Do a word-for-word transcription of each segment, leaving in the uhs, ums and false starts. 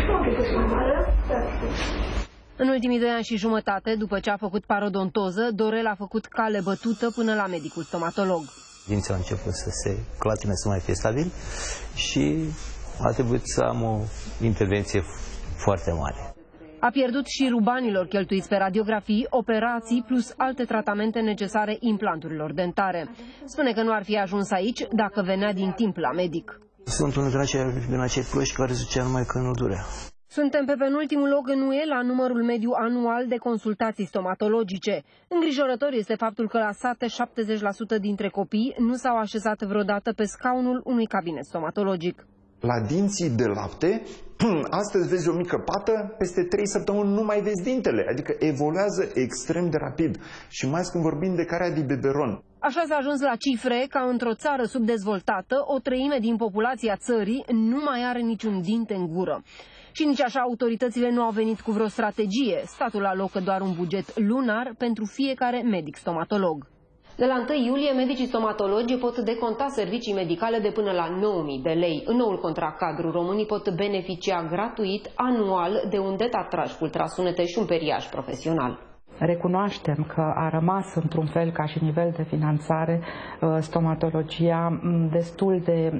În ultimii doi ani și jumătate, după ce a făcut parodontoză, Dorel a făcut cale bătută până la medicul stomatolog. Dinții au început să se clatine, să mai fie stabil și a trebuit să am o intervenție foarte mare. A pierdut șirul banilor cheltuiți pe radiografii, operații plus alte tratamente necesare implanturilor dentare. Spune că nu ar fi ajuns aici dacă venea din timp la medic. Sunt unul din acei, din acei proști care zicea numai că nu durea. Suntem pe penultimul loc în U E la numărul mediu anual de consultații stomatologice. Îngrijorător este faptul că la sate șaptezeci la sută dintre copii nu s-au așezat vreodată pe scaunul unui cabinet stomatologic. La dinții de lapte, astăzi vezi o mică pată, peste trei săptămâni nu mai vezi dintele, adică evoluează extrem de rapid și mai ales când vorbim de caria de biberon. Așa s-a ajuns la cifre ca într-o țară subdezvoltată, o treime din populația țării nu mai are niciun dinte în gură. Și nici așa autoritățile nu au venit cu vreo strategie. Statul alocă doar un buget lunar pentru fiecare medic stomatolog. De la întâi iulie, medicii stomatologi pot deconta servicii medicale de până la nouă mii de lei. În noul contract cadru, românii pot beneficia gratuit anual de un detatraj cu ultrasunete și un periaj profesional. Recunoaștem că a rămas într-un fel ca și nivel de finanțare stomatologia destul de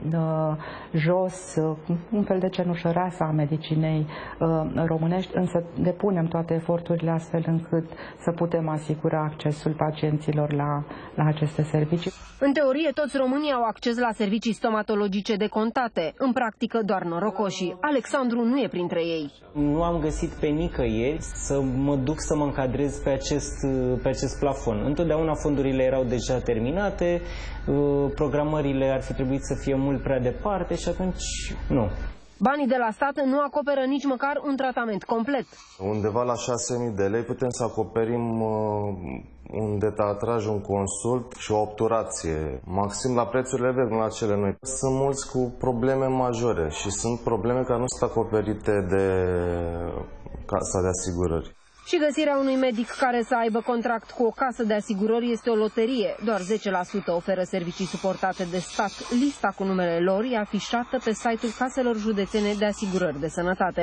jos, un fel de cenușăreasă a medicinei românești, însă depunem toate eforturile astfel încât să putem asigura accesul pacienților la, la aceste servicii. În teorie, toți românii au acces la servicii stomatologice decontate, în practică doar norocoșii. Alexandru nu e printre ei. Nu am găsit pe nicăieri să mă duc să mă încadrez pe acest, pe acest plafon. Întotdeauna fondurile erau deja terminate, programările ar fi trebuit să fie mult prea departe și atunci nu. Banii de la stat nu acoperă nici măcar un tratament complet. Undeva la șase mii de lei putem să acoperim uh, un detatraj, un consult și o obturație. Maxim la prețurile vechi, nu la cele noi. Sunt mulți cu probleme majore și sunt probleme care nu sunt acoperite de casa de asigurări. Și găsirea unui medic care să aibă contract cu o casă de asigurări este o loterie. Doar zece la sută oferă servicii suportate de stat. Lista cu numele lor e afișată pe site-ul Caselor Județene de Asigurări de Sănătate.